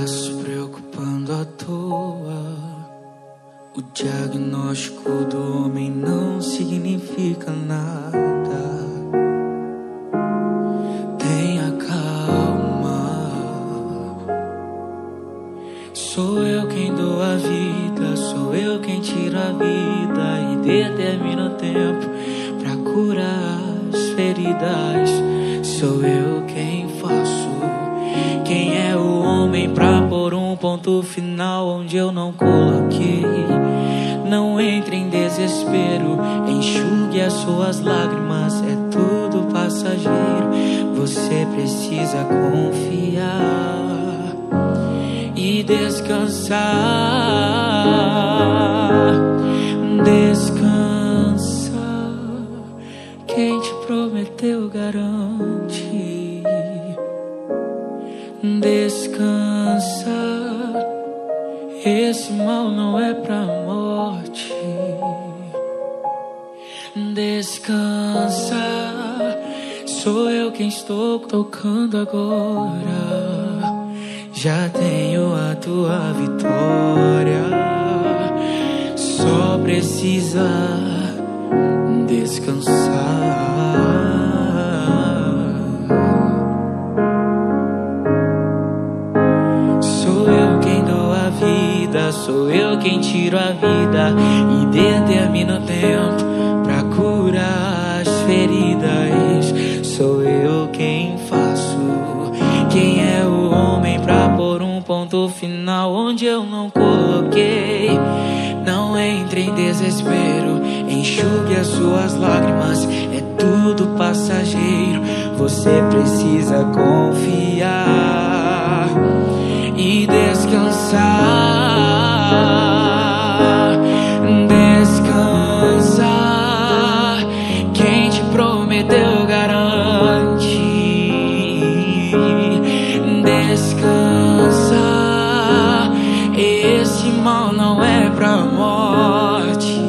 se preocupando à toa. O diagnóstico do homem não significa nada. Tenha calma. Sou eu quem dou a vida, sou eu quem tiro a vida e determino o tempo pra curar as feridas. Sou eu quem faço. Quem é o homem pra pôr um ponto final onde eu não coloquei? Não entre em desespero, enxugue as suas lágrimas, é tudo passageiro. Você precisa confiar e descansar. Descansa, quem te prometeu garante. Descansa, esse mal não é pra morte. Descansa, sou eu quem estou tocando agora. Já tenho a tua vitória, só precisa descansar. Sou eu quem tiro a vida e determino o tempo pra curar as feridas. Sou eu quem faço. Quem é o homem pra pôr um ponto final onde eu não coloquei? Não entre em desespero, enxugue as suas lágrimas, é tudo passageiro. Você precisa confiar e descansar. Descansa, quem te prometeu garante. Descansa, esse mal não é pra morte.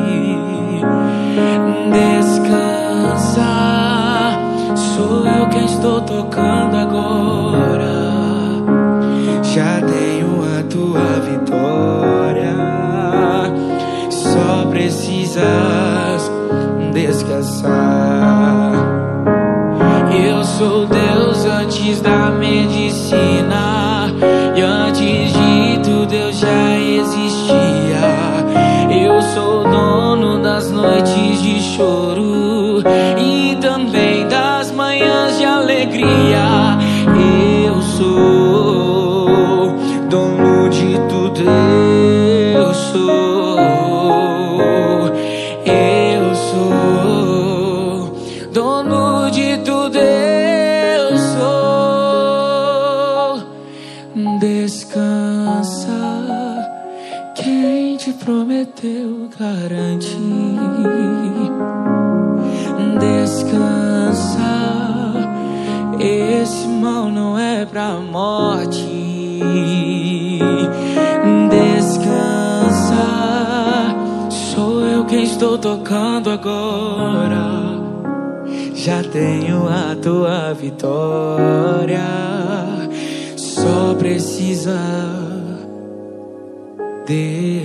Descansa, sou eu quem estou tocando agora. Já tenho a tua vitória, só precisas descansar. Eu sou Deus antes da medicina, e antes de tudo eu já existia. Eu sou dono das noites de choro e também das manhãs de alegria. Eu sou dono de tudo, eu sou dono de tudo, eu sou. Descansa, quem te prometeu garante. Descansa, esse mal não é pra morte. Descansa, sou eu quem estou tocando agora. Já tenho a tua vitória, só precisa descansar.